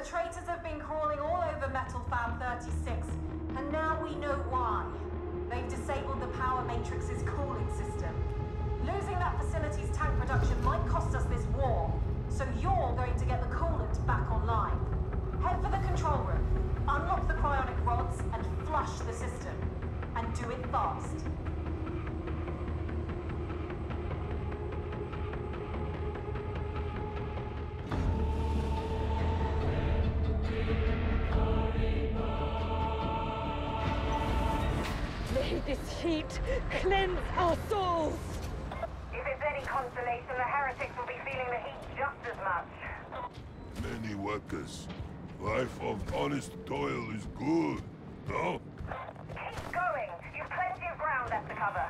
traitors have been crawling all over Metal Fab 36, and now we know why. They've disabled the power matrix's cooling system. Losing that facility's tank production might cost us this war, so you're going to get the coolant back online. Head for the control room, unlock the cryonic rods, and flush the system. And do it fast. May this heat cleanse our souls! If it's any consolation, the heretics will be feeling the heat just as much. Many workers. Life of honest toil is good, no? Keep going. You've plenty of ground left to cover.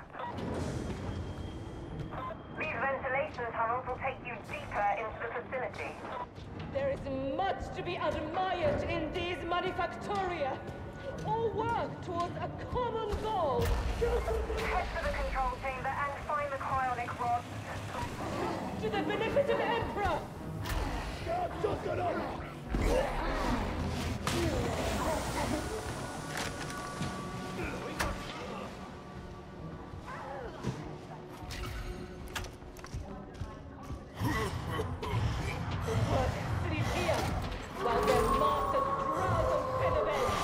These ventilation tunnels will take you deeper into the facility. There is much to be admired in these manufactoria. All work towards a common goal. Head to the control chamber and find the cryonic rods. To the benefit of Emperor! Sleep here, while their masters drowse on feather beds.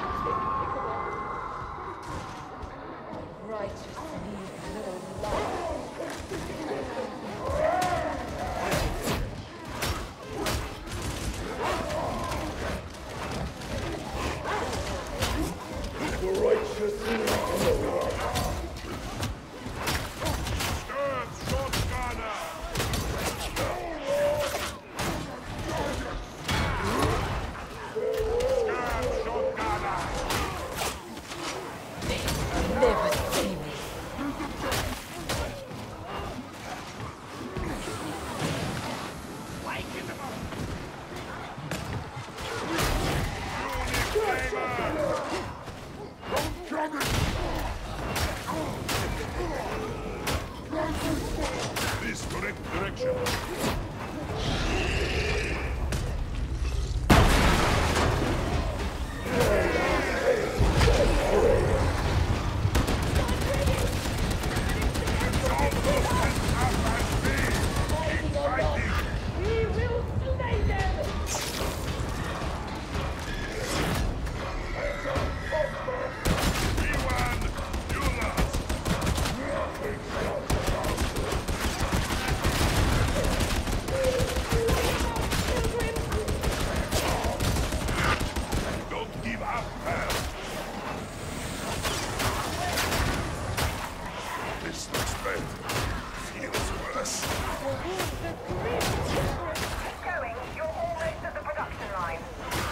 Righteous needs no life. Never see me. This correct direction. We will slay them! Don't give up, pal. This looks bad. Feels worse. Keep going. You're almost at the production line.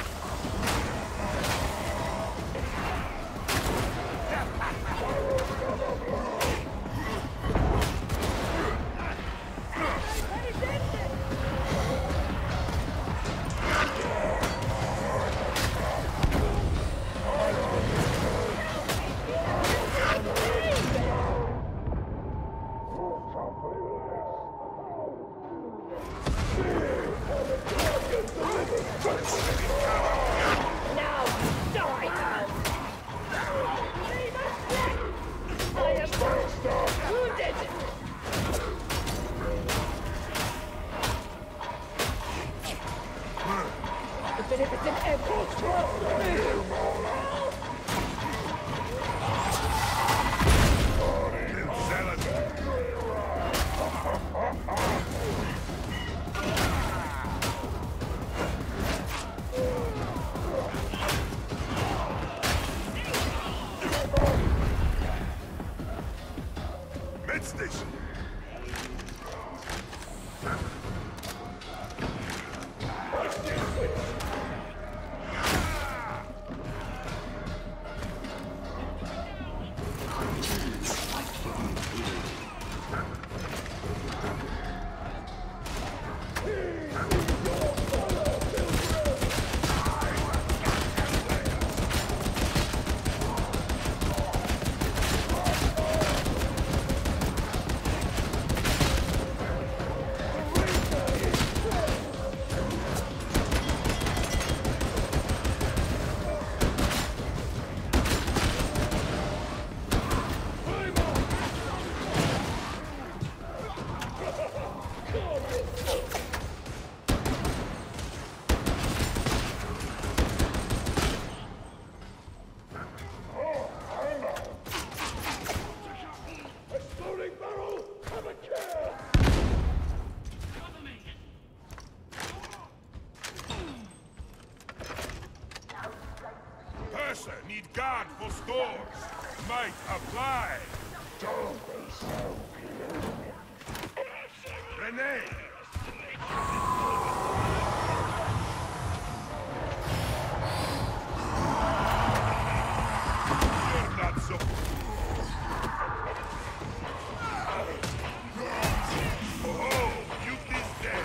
Now, die! I am wounded! The beneficent Emperor! Med station. Professor, need guard for stores. Might apply. Don't be so Renee! You're not so... Oh, you this dead.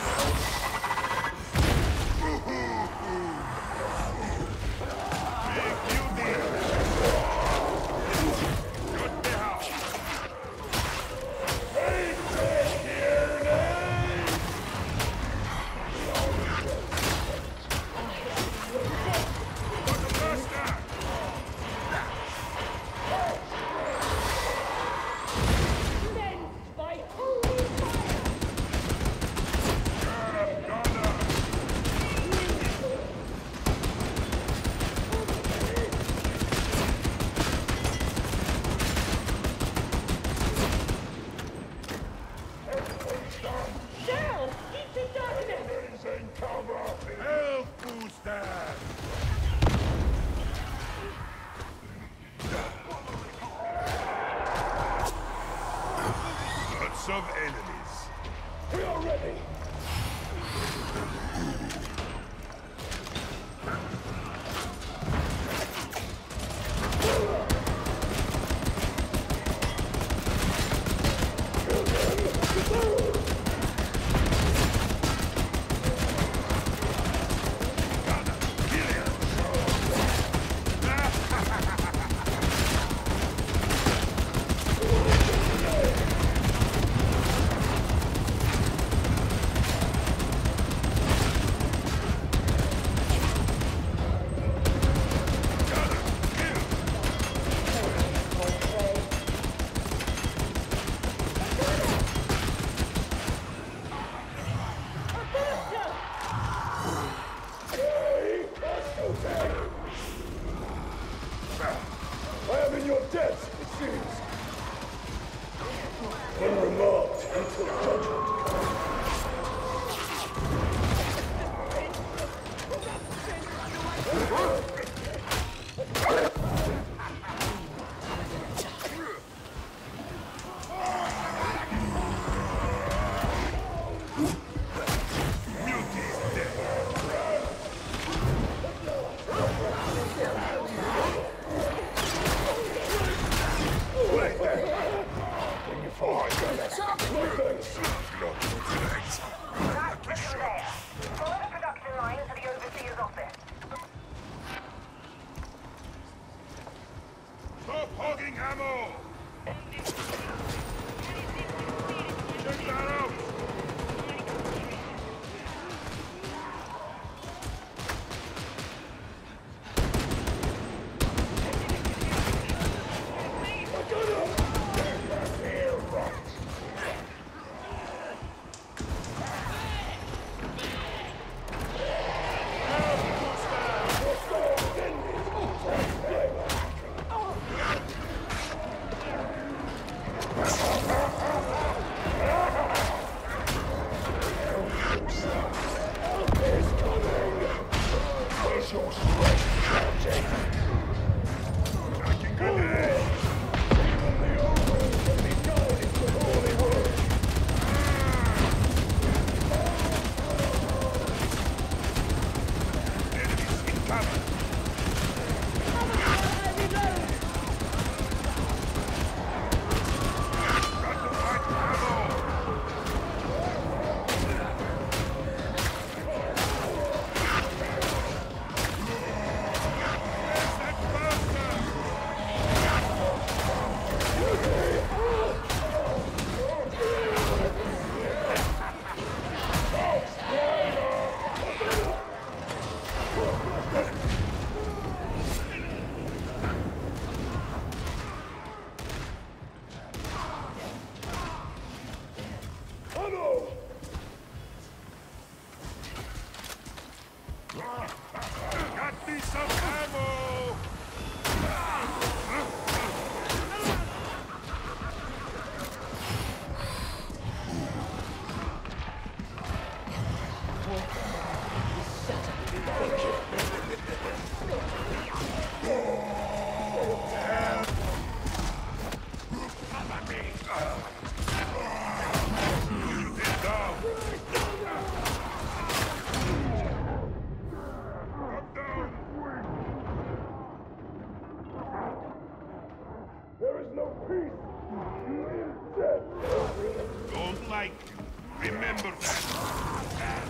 Of enemies. We are ready. no peace in death. Don't like you. Remember that.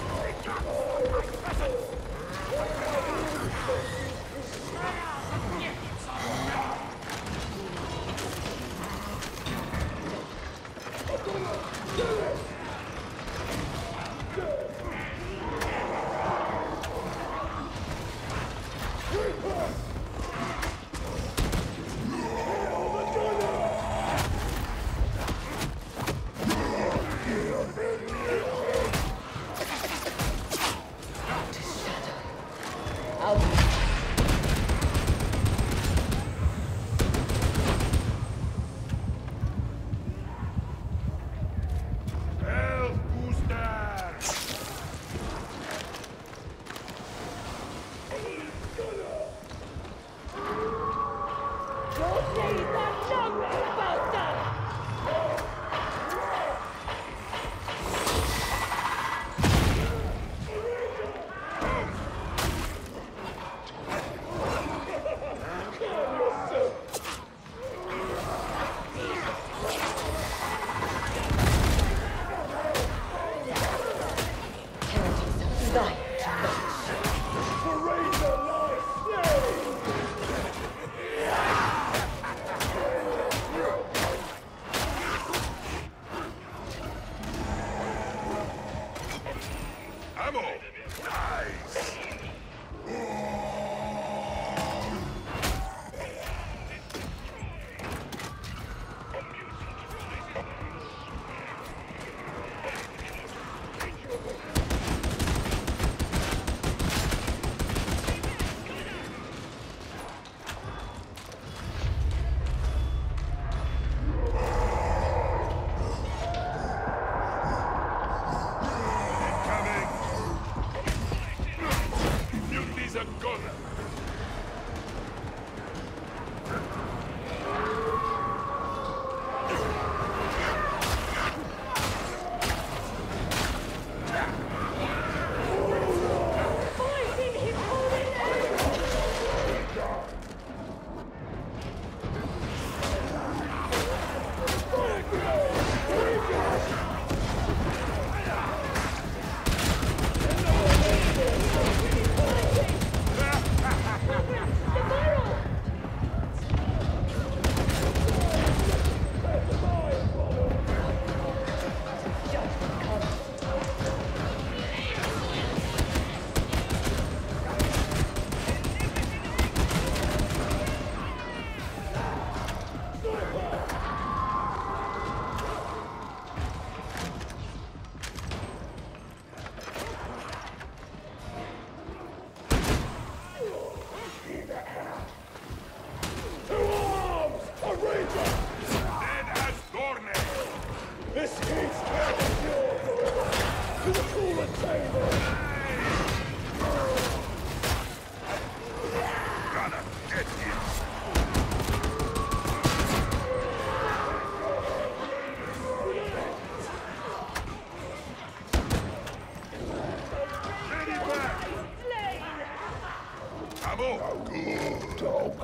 Good dog.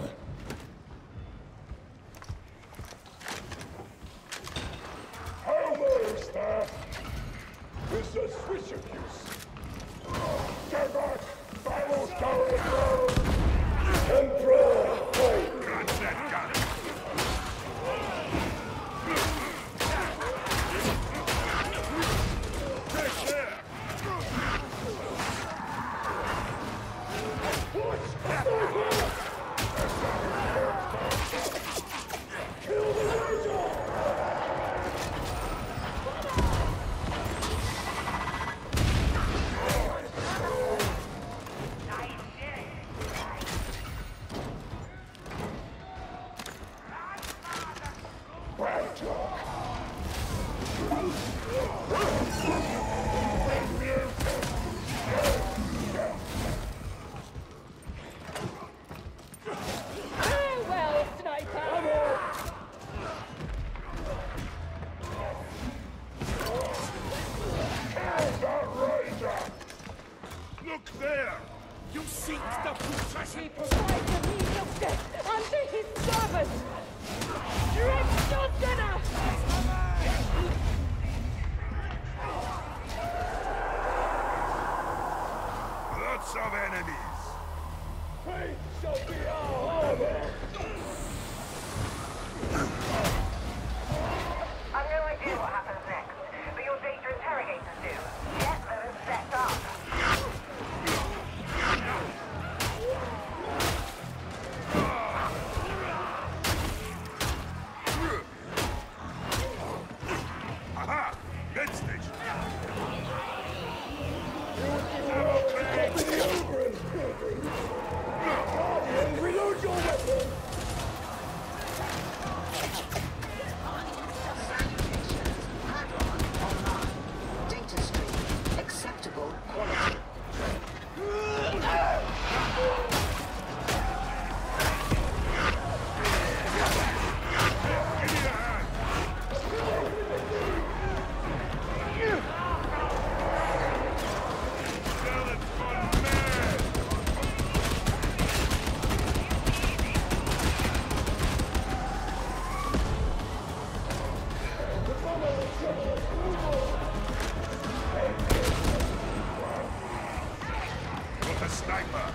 How much that? This is switch abuse. Get back! Battle's going on! Control! Fight! Got that gun! Take care! Watch! I've no idea what happens next, but your data interrogators do. Get them set up. Aha! Med station! Reload your weapon! Data stream. Acceptable quality. Got a sniper!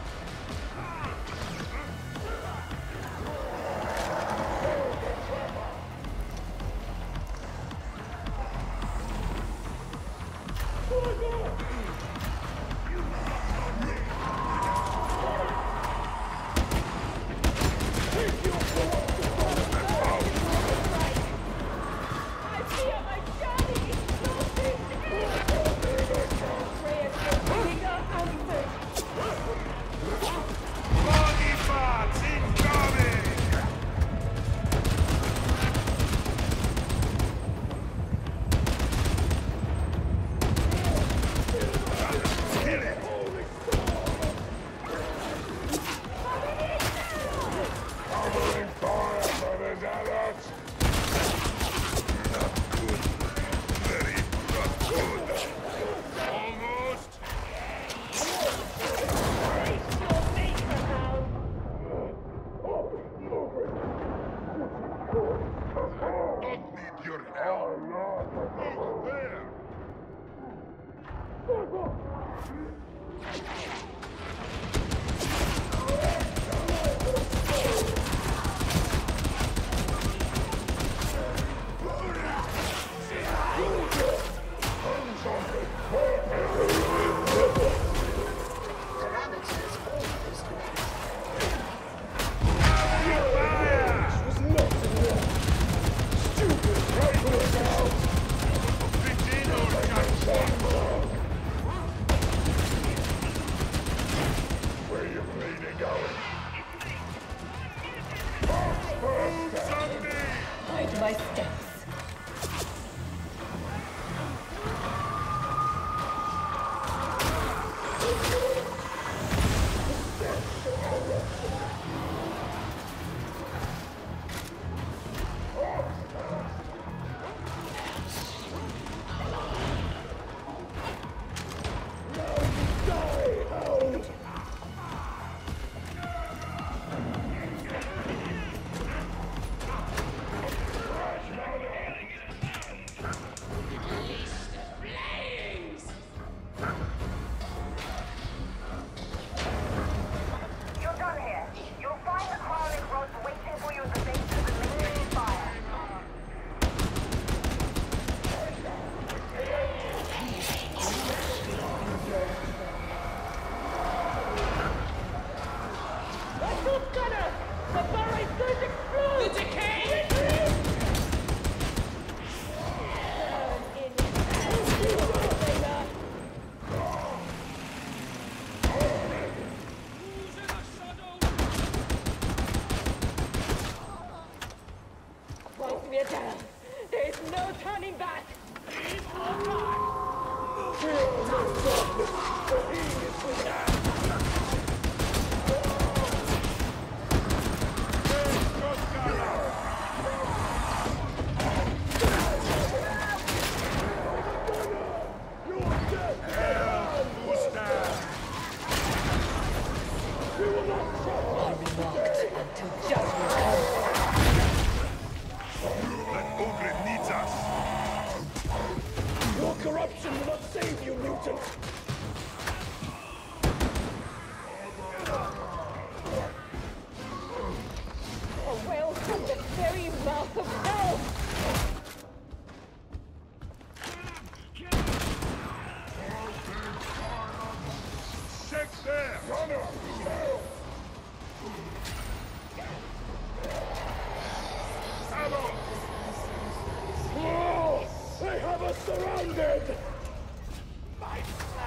I fear my journey is losing. Prayers for bigger answers. Body parts incoming! Kill it! Covering fire for the zealots! Not good. Very not good. Almost! Face your maker now. Don't need your help! Look there! Parameters almost met. Begin or catch where you bleeding going? Zombie! Hide my steps. You're done here. You'll find the crawling rods waiting for you at the base of the Matrix fire. Rifle gunner! The bar is going to explode! The decay! Once we're down, there is no turning back! mouth of hell! Check there! Gunner! Ammo! Oh, they have us surrounded! My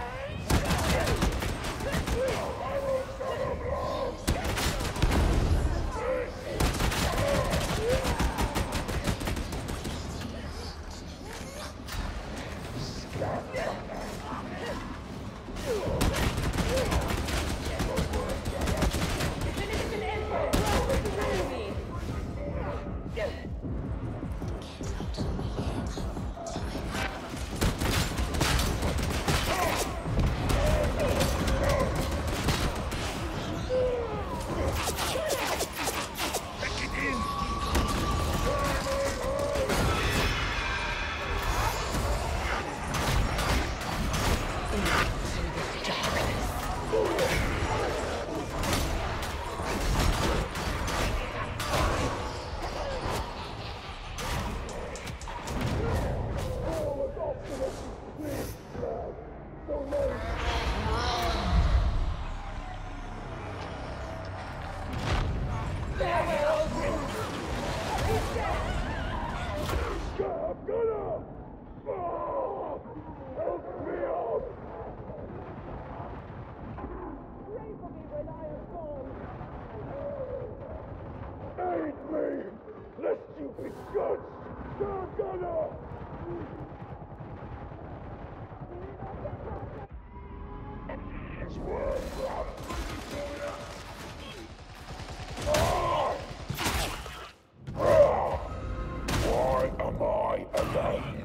Aid me, lest you be judged, Sir Gunner! Why am I alone?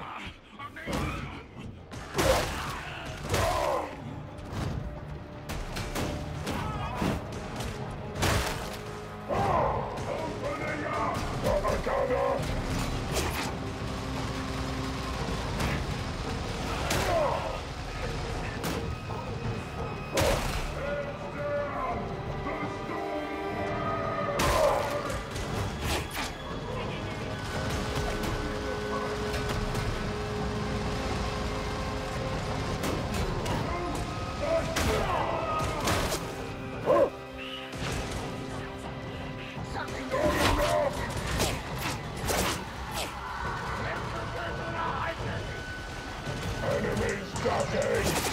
Enemies ducking!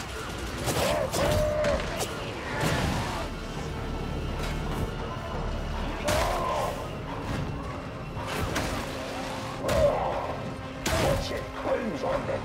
What's it? Claims on me!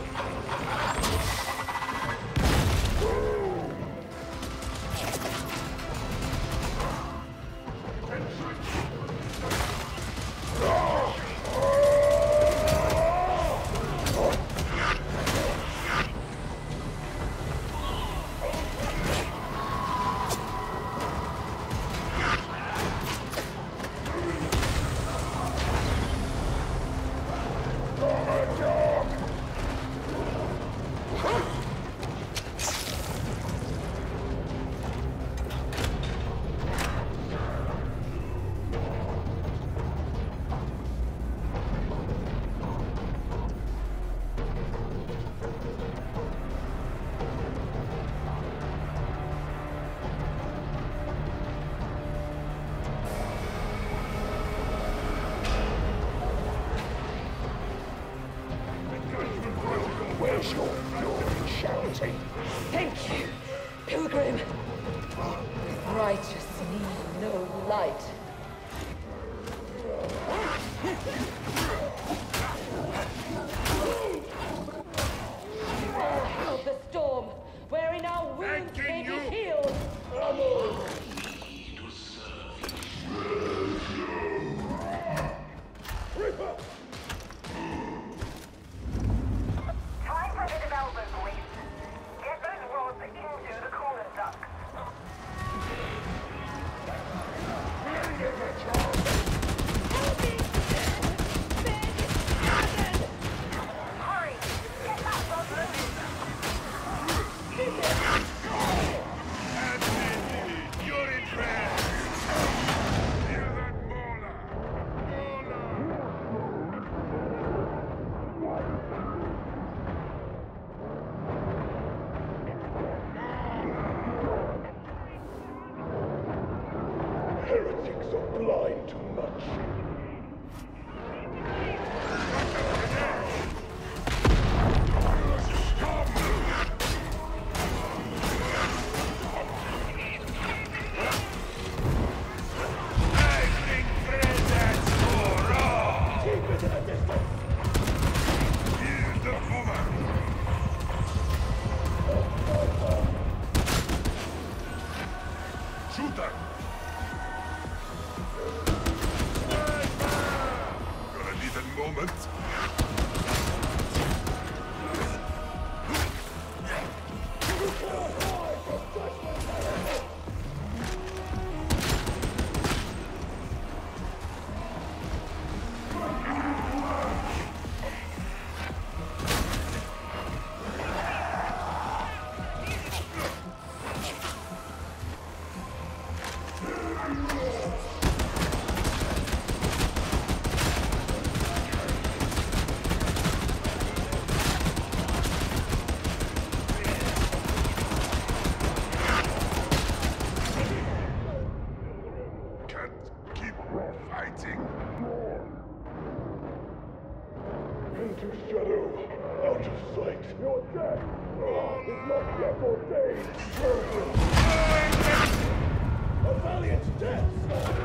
Where's your fury, Charity? Thank you, Pilgrim. Righteous need no light. Of the storm, wherein our wounds may be healed. Time for a bit of elbow grease. Get those rods into the coolant duct. Hurry! Get that rod loose! Admitted! heretics are blind to much. Shooter! Gonna need a moment. Into shadow, out of sight. Your death is not yet ordained. A valiant death!